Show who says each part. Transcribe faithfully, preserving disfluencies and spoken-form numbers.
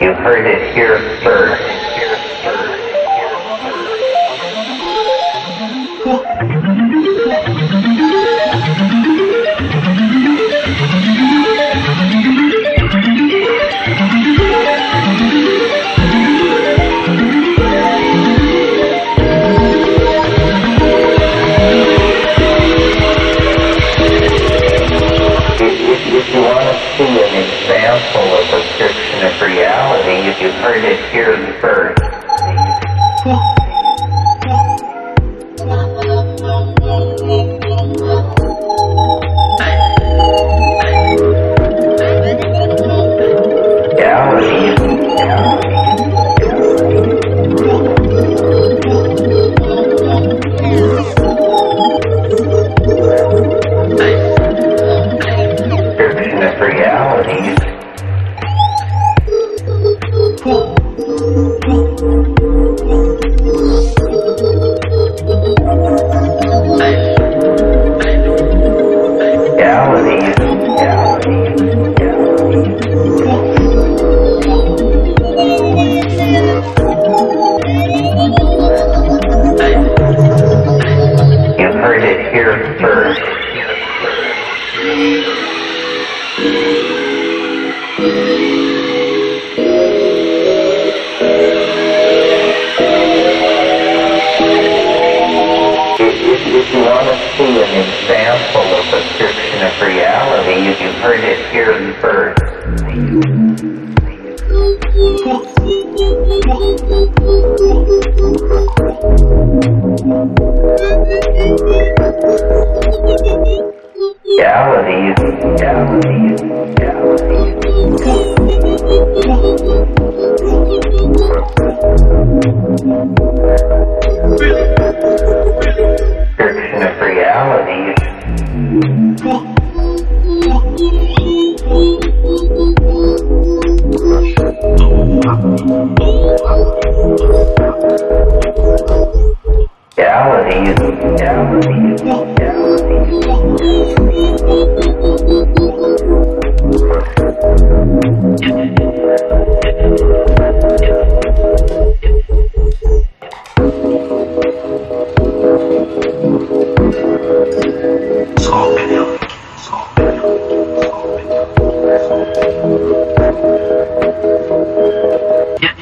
Speaker 1: You heard it here first. If you want to see an example of a description of reality, if you've heard it here first. If you want to see an example of a description of reality, you've heard it here first. Reality is reality is reality. Description of reality. Reality is reality is reality.
Speaker 2: Yeah.